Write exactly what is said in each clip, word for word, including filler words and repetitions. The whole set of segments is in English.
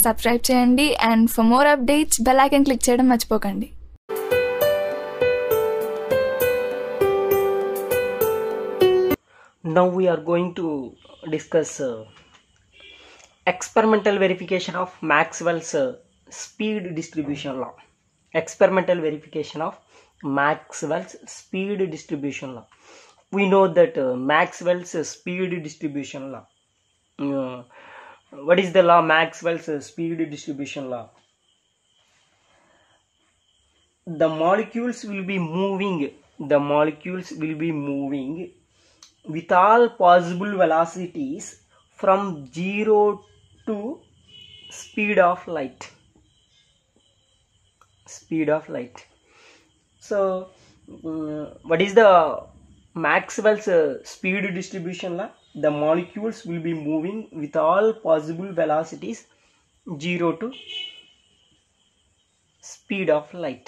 Subscribe చేయండి and for more updates bell icon click చేయడం మర్చిపోకండి. Now we are going to discuss uh, experimental verification of Maxwell's uh, speed distribution law. Experimental verification of Maxwell's speed distribution law. We know that uh, Maxwell's uh, speed distribution law. Uh, what is the law? Maxwell's uh, speed distribution law. The molecules will be moving. The molecules will be moving with all possible velocities from zero to speed of light. Speed of light. So, uh, what is the Maxwell's uh, speed distribution law? The molecules will be moving with all possible velocities zero to speed of light.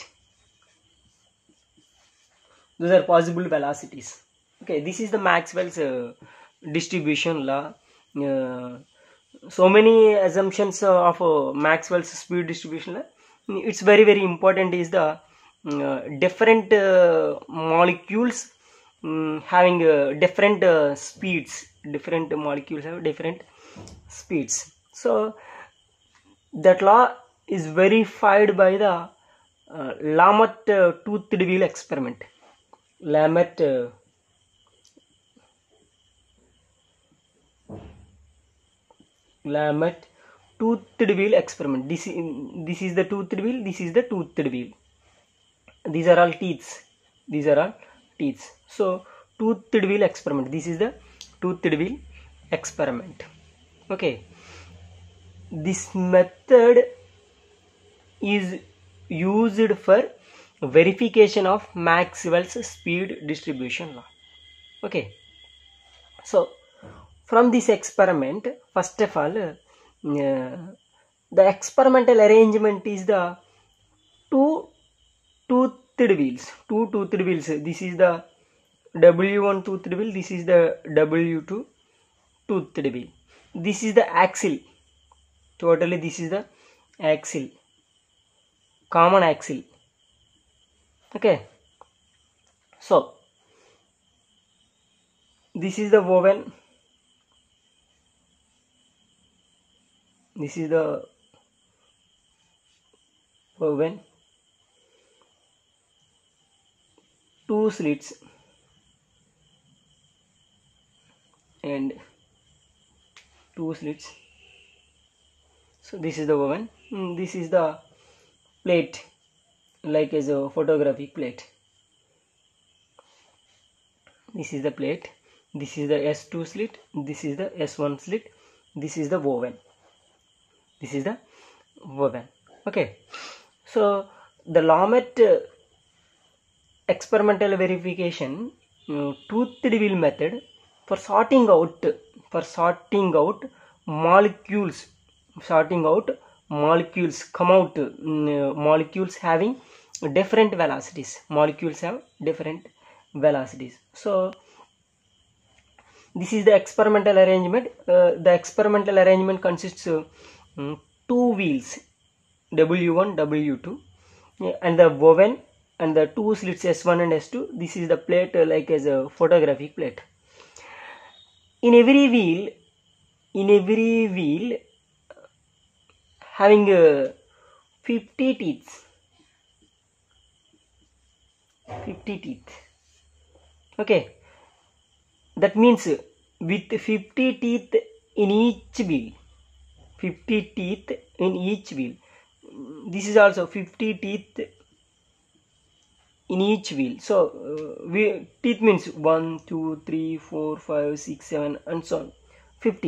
Those are possible velocities. Okay, this is the Maxwell's uh, distribution law. Uh, so many assumptions uh, of uh, Maxwell's speed distribution law. It's very very important is the uh, different uh, molecules um, having uh, different uh, speeds. Different molecules have different speeds. So that law is verified by the uh, Lamont uh, toothed wheel experiment. Lamont uh, Lamont toothed wheel experiment. This is, this is the toothed wheel. This is the toothed wheel. These are all teeths. These are all teeths. So toothed wheel experiment. This is the toothed wheel experiment. Okay. This method is used for verification of Maxwell's speed distribution law. Okay. So from this experiment, first of all, uh, the experimental arrangement is the two toothed wheels. Two toothed wheels. This is the W one toothed wheel. This is the W two toothed wheel. This is the axle. Totally, this is the axle. Common axle. Okay. So this is the woven. This is the woven. Two slits and two slits. So this is the woven. This is the plate, like as a photographic plate. This is the plate. This is the S two slit. This is the S one slit. This is the woven. This is the woven. Okay. So the Lamont uh, experimental verification uh, toothed wheel method for sorting out for sorting out molecules sorting out molecules come out uh, molecules having different velocities. Molecules have different velocities. So this is the experimental arrangement. Uh, the experimental arrangement consists of um, two wheels, W one, W two, and the woven and the two slits S one and S two. This is the plate uh, like as a photographic plate. In every wheel, in every wheel having uh, fifty teeth. fifty teeth. Okay. That means with fifty teeth in each wheel. fifty teeth in each wheel. This is also fifty teeth in each wheel. So uh, we teeth means one, two, three, four, five, six, seven, and so on. fifty.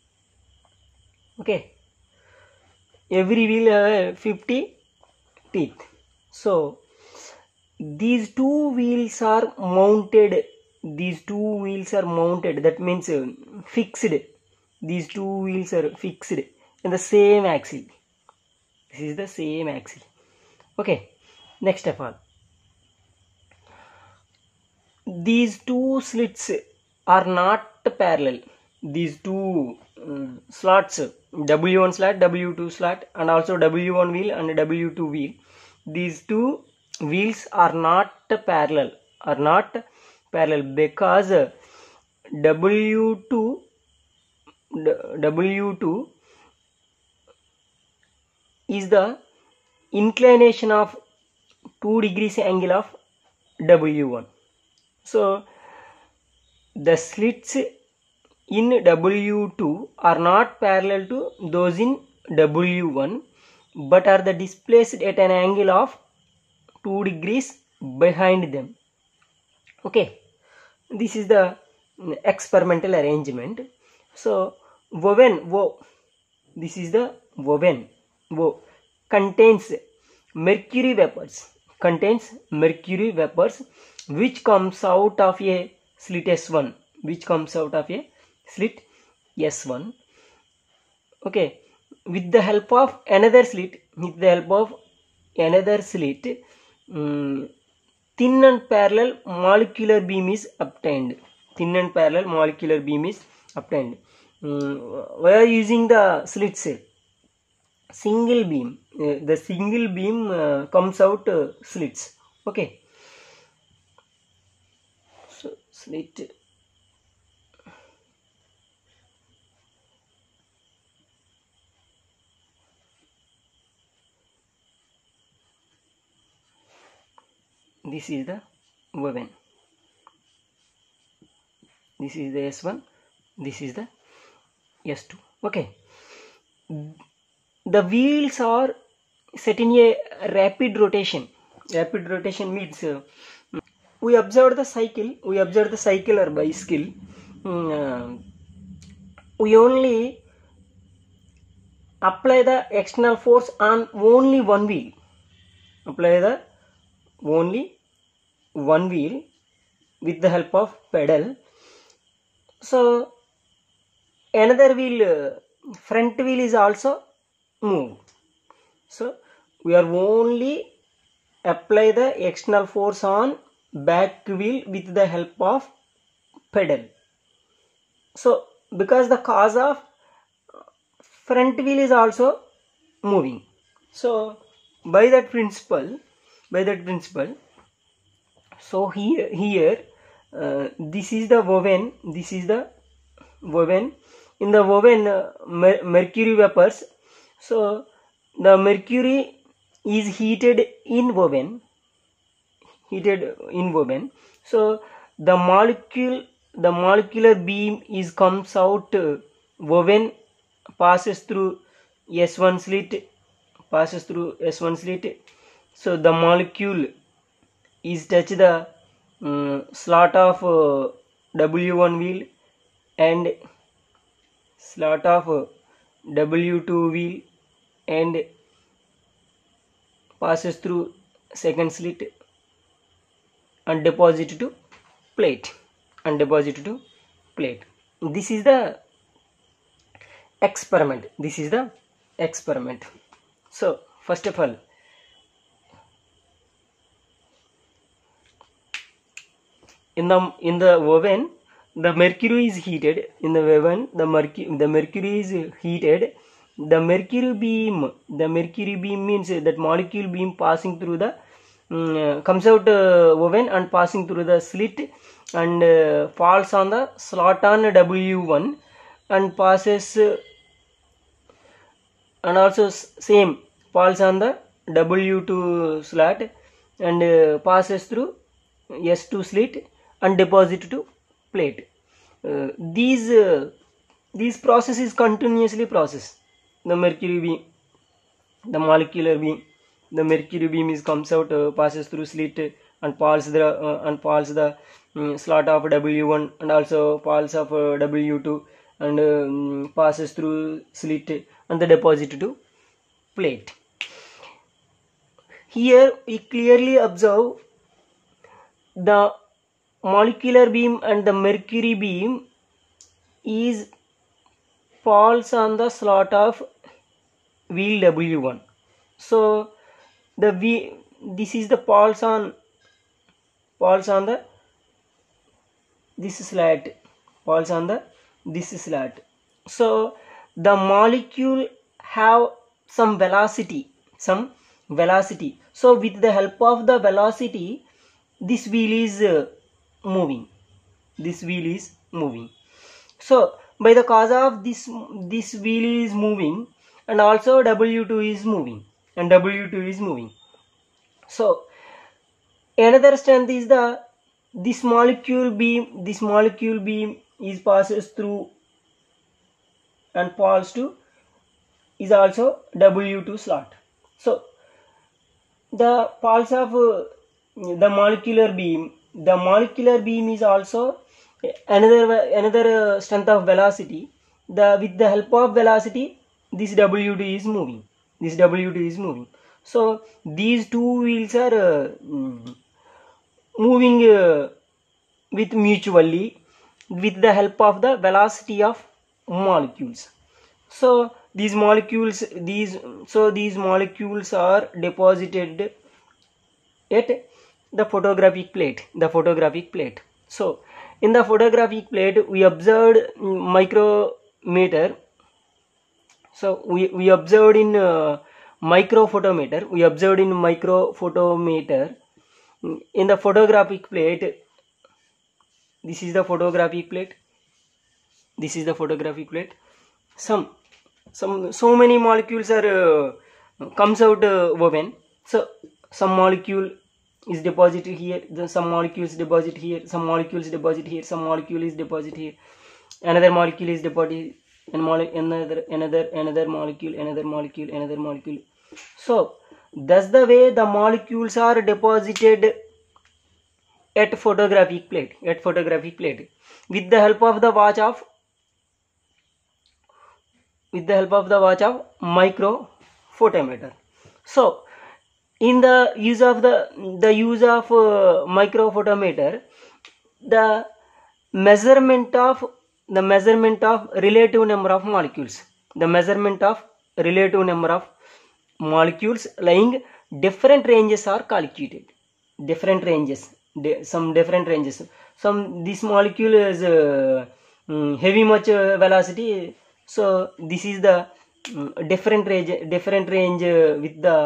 Okay. Every wheel have fifty teeth. So these two wheels are mounted. These two wheels are mounted. That means uh, fixed. These two wheels are fixed in the same axle. This is the same axle. Okay. Next of all, these two slits are not parallel. These two um, slots W one slot, W two slot, and also W one wheel and W two wheel. These two wheels are not parallel, are not parallel because W two W two is the inclination of two degrees angle of W one. So the slits in W two are not parallel to those in W one, but are the displaced at an angle of two degrees behind them. Okay, this is the experimental arrangement. So woven wo, this is the woven wo contains mercury vapors, contains mercury vapors which comes out of a slit S one, which comes out of a slit S one. Okay, with the help of another slit, with the help of another slit, um, thin and parallel molecular beam is obtained. Thin and parallel molecular beam is obtained. Um, we are using the slits, single beam. Uh, the single beam uh, comes out uh, slits. Okay. So slit. This is the woven. This is the S one. This is the S two. Okay. The wheels are set in a rapid rotation. Rapid rotation means uh, we observe the cycle. We observe the cycle or bicycle. Uh, we only apply the external force on only one wheel. Apply the only one wheel with the help of pedal. So another wheel, uh, front wheel is also moved. So we are only apply the external force on back wheel with the help of pedal. So because the cause of front wheel is also moving. So by that principle, by that principle, so here here uh, this is the woven, this is the woven. In the woven uh, mer mercury vapors, so the mercury is heated in woven, heated in woven. So the molecule, the molecular beam is comes out uh, woven, passes through S one slit, passes through S one slit. So the molecule is touch the um, slot of uh, W one wheel and slot of uh, W two wheel and passes through second slit and deposit to plate and deposit to plate. This is the experiment. This is the experiment. So first of all, in the in the woven, the mercury is heated. In the woven, the mercury the mercury is heated. The mercury beam, the mercury beam means that molecule beam passing through the um, comes out uh, woven and passing through the slit and uh, falls on the slot on W one and passes uh, and also same falls on the W two slot and uh, passes through S two slit and deposit to plate. Uh, these uh, these process is continuously process. The mercury beam, the molecular beam, the mercury beam is comes out, uh, passes through slit and falls the uh, and falls the um, slot of W one and also falls of uh, W two and um, passes through slit and the deposit to plate. Here we clearly observe the molecular beam and the mercury beam is falls on the slot of wheel W one. So the v this is the falls on falls on the this slot falls on the this slot. So the molecule have some velocity, some velocity. So with the help of the velocity, this wheel is uh, moving. This wheel is moving. So by the cause of this, this wheel is moving, and also W two is moving, and W two is moving. So another strength is the this molecule beam, this molecule beam is passes through and falls to is also W two slot. So the pulse of uh, the molecular beam, the molecular beam is also another another uh, strength of velocity. The with the help of velocity, this W two is moving. This W two is moving. So these two wheels are uh, moving uh, with mutually with the help of the velocity of molecules. So these molecules, these so these molecules are deposited at the photographic plate, the photographic plate. So in the photographic plate, we observed micrometer. So we, we observed in uh, microphotometer, we observed in microphotometer. In the photographic plate, this is the photographic plate, this is the photographic plate. Some some so many molecules are uh, comes out uh, woven. So some molecule is deposited here, then some molecules deposit here, some molecules deposit here, some molecule is deposit here, another molecule is deposited, and mole another another another molecule, another molecule, another molecule. So that's the way the molecules are deposited at photographic plate, at photographic plate with the help of the watch of with the help of the watch of microphotometer. So in the use of the the use of uh, microphotometer, the measurement of the measurement of relative number of molecules, the measurement of relative number of molecules lying different ranges are calculated. Different ranges, some different ranges. Some this molecule is uh, heavy much uh, velocity. So this is the um, different range, different range uh, with the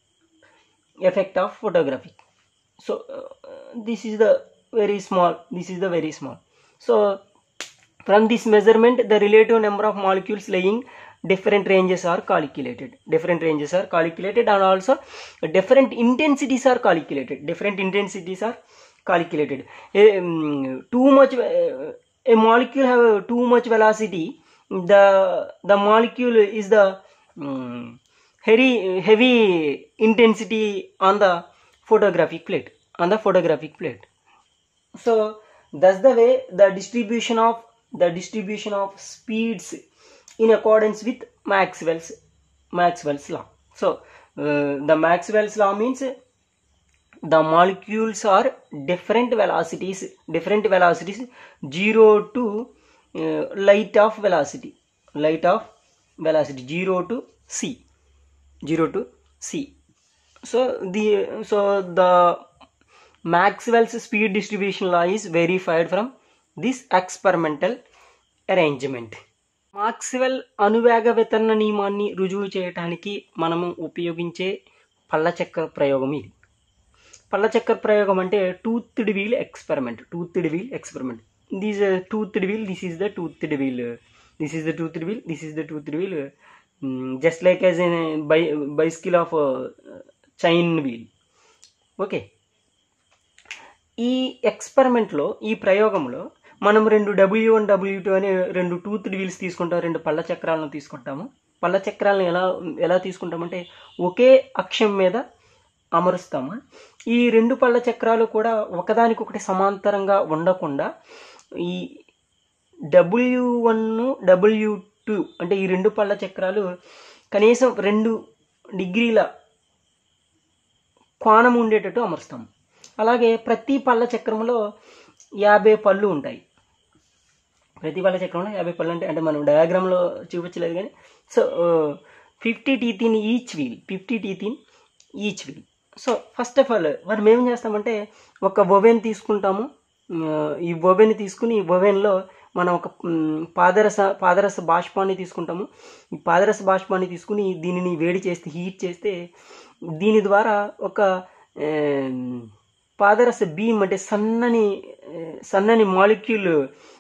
effect of photography. So uh, this is the very small, this is the very small. So from this measurement, the relative number of molecules lying different ranges are calculated, different ranges are calculated, and also different intensities are calculated, different intensities are calculated. Um, too much uh, a molecule have too much velocity, the the molecule is the um, heavy heavy intensity on the photographic plate, on the photographic plate. So that's the way the distribution of the distribution of speeds in accordance with Maxwell's Maxwell's law. So uh, the Maxwell's law means the molecules are different velocities, different velocities, zero to uh, light of velocity, light of velocity, zero to c, zero to c. So the so the Maxwell's speed distribution law is verified from this experimental arrangement. Maxwell అనువేగ వితరణ నియమాన్ని రుజువు చేయడానికి మనము ఉపయోగించే పళ్ళ చక్కెర ప్రయోగం ఇది. పళ్ళ చక్కెర ప్రయోగం అంటే toothed wheel experiment, toothed wheel experiment. This toothed wheel, this is the toothed wheel, this is the toothed wheel, this is the toothed wheel, just like as an by bicycle of chain wheel. Okay, ఈ ఎక్స్పెరిమెంట్లో, ఈ ప్రయోగంలో మనం రెండు W one W two అనే రెండు toothed wheels తీసుకుంటాం, రెండు పళ్ళ చక్రాలను తీసుకుంటాము. పళ్ళ చక్రాలను ఎలా ఎలా తీసుకుంటామంటే ఒకే అక్షం మీద అమరుస్తాము. ఈ రెండు పళ్ళ చక్రాలు కూడా ఒకదానికొకటి సమాంతరంగా ఉండకుండా ఈ డబ్ల్యూ వన్ డబ్ల్యూ టూ అంటే ఈ రెండు పళ్ళ చక్రాలు కనీసం రెండు డిగ్రీల కోణం ఉండేటట్టు అమరుస్తాము. అలాగే ప్రతి పళ్ళ చక్రంలో యాభై పళ్ళు ఉంటాయి. ప్రతి పళ్ళ చక్రంలో యాభై పళ్ళు అంటే అంటే మనం డయాగ్రామ్లో చూపించలేదు కానీ, so fifty teeth in each wheel, fifty teeth in each wheel. So first of all మనం ఏం చేస్తామంటే ఒక ఓవెన్ తీసుకుంటాము. ఈ ఓవెన్ తీసుకుని ఈ ఓవెన్లో మనం ఒక మ్, పాదరస పాదరస బాష్పాన్ని తీసుకుంటాము. ఈ పాదరస బాష్పాన్ని తీసుకుని దీనిని వేడి చేస్తే, హీట్ చేస్తే, దీని ద్వారా ఒక ఆ, పాదరస బీమ్ అంటే సన్నని ఆ, సన్నని మాలిక్యూల్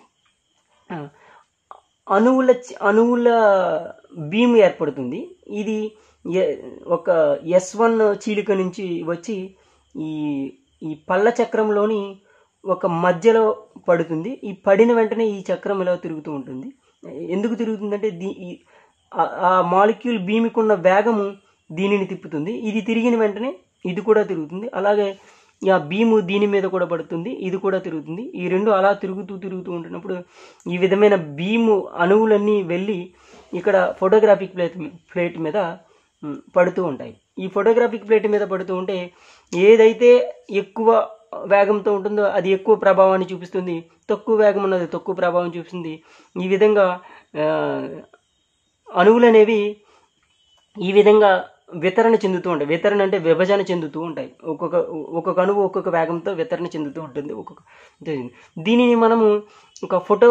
అణువుల చి- అణువుల బీమ్ ఏర్పడుతుంది. ఇది ఎ- ఒక ఎస్ వన్ చీలిక నుంచి వచ్చి ఈ ఈ పళ్ళ చక్రంలోని ఒక మధ్యలో పడుతుంది. ఈ పడిన వెంటనే ఈ చక్రం ఇలా తిరుగుతూ ఉంటుంది. ఎందుకు తిరుగుతుందంటే దీ ఈ- ఆ- ఆ మాలిక్యూల్ బీమ్కున్న వేగము దీనిని తిప్పుతుంది. ఇది తిరిగిన వెంటనే ఇది కూడా తిరుగుతుంది. అలాగే ఆ బీము దీని మీద కూడా పడుతుంది, ఇది కూడా తిరుగుతుంది. ఈ రెండు అలా తిరుగుతూ తిరుగుతూ ఉంటున్నప్పుడు ఈ విధమైన బీము అణువులన్నీ వెళ్ళి ఇక్కడ ఫోటోగ్రాఫిక్ ప్లేట్ ప్లేట్ మీద మ్, పడుతూ ఉంటాయి. ఈ ఫోటోగ్రాఫిక్ ప్లేట్ మీద పడుతూ ఉంటే ఏదైతే ఎక్కువ వేగంతో ఉంటుందో అది ఎక్కువ ప్రభావాన్ని చూపిస్తుంది, తక్కువ వేగం ఉన్నది తక్కువ ప్రభావం చూపిస్తుంది. ఈ విధంగా ఆ, అణువులు అనేవి ఈ విధంగా వితరణ చెందుతూ ఉంటాయి. వితరణ అంటే విభజన చెందుతూ ఉంటాయి. ఒక్కొక్క ఒక్కొక్క అణువు ఒక్కొక్క వేగంతో వితరణ చెందుతూ ఉంటుంది. ఒక్కొక్క దీనిని మనము ఒక ఫోటో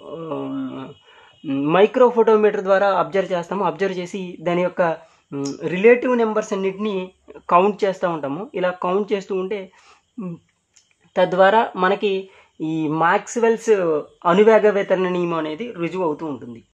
మైక్రో ఫోటోమీటర్ ద్వారా అబ్జర్వ్ చేస్తాము. అబ్జర్వ్ చేసి దాని యొక్క రిలేటివ్ నెంబర్స్ అన్నిటినీ కౌంట్ చేస్తూ ఉంటాము. ఇలా కౌంట్ చేస్తూ ఉంటే మ్, తద్వారా మనకి ఈ మాక్స్వెల్స్ అణువేగ వితరణ నియమం అనేది రుజువు అవుతూ ఉంటుంది.